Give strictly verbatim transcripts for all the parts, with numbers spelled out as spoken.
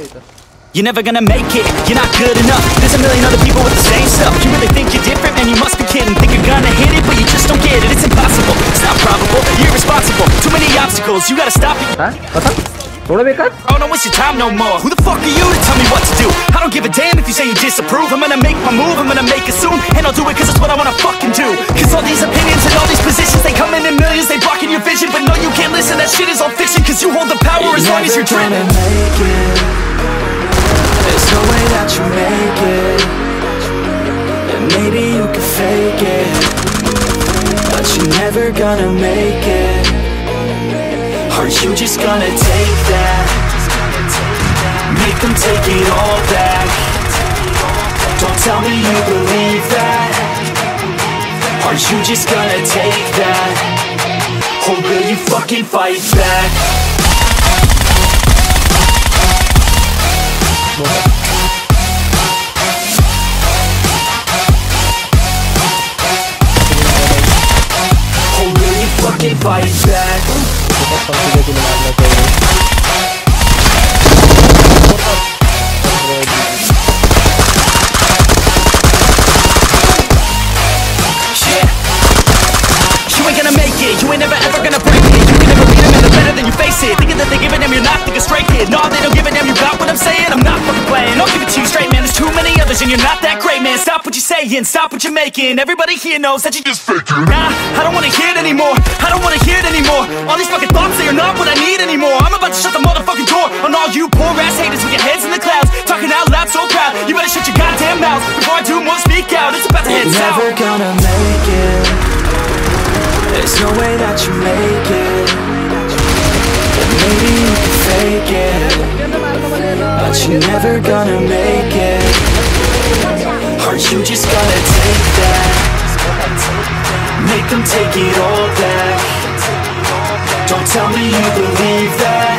You're never gonna make it, you're not good enough. There's a million other people with the same stuff. You really think you're different? Man, you must be kidding. Think you're gonna hit it, but you just don't get it. It's impossible, it's not probable, you're irresponsible. Too many obstacles, you gotta stop it. हाँ पता थोड़ा बेकार Oh, don't waste your time no more. Who the fuck are you to tell me what to do? I don't give a damn if you say you disapprove. I'm gonna make my move, I'm gonna make it soon. And I'll do it cause it's what I wanna fucking do. Cause all these opinions and all these positions, they come in in millions, they blocking your vision. But no, you can't listen, that shit is all fiction. Cause you hold the power as long as you're dreaming. There's no way that you make it. And maybe you can fake it, but you're never gonna make it. Are you just gonna take that? Make them take it all back. Don't tell me you believe that. Are you just gonna take that? Or will you fucking fight back? Or will you fucking fight back? You ain't never ever gonna break it. You can never beat them and they're better than you face it. Thinking that they give a damn, you're not, think a straight kid. No, they don't give a damn, you got what I'm saying? I'm not fucking playing, I'll give it to you straight, man. There's too many others and you're not that great, man. Stop what you're saying, stop what you're making. Everybody here knows that you just faking. Nah, I don't wanna hear it anymore, I don't wanna hear it anymore. All these fucking thoughts, they are not what I need anymore. I'm about to shut the motherfucking door on all you poor ass haters with your heads in the clouds, talking out loud so proud. You better shut your goddamn mouth before I do more speak out. It's about to head south. You're never gonna make it. There's no way that you make it. And maybe you can fake it, but you're never gonna make it. Are you just gonna take that? Make them take it all back. Don't tell me you believe that.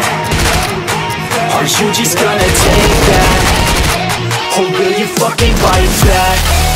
Are you just gonna take that? Or will you fucking fight back?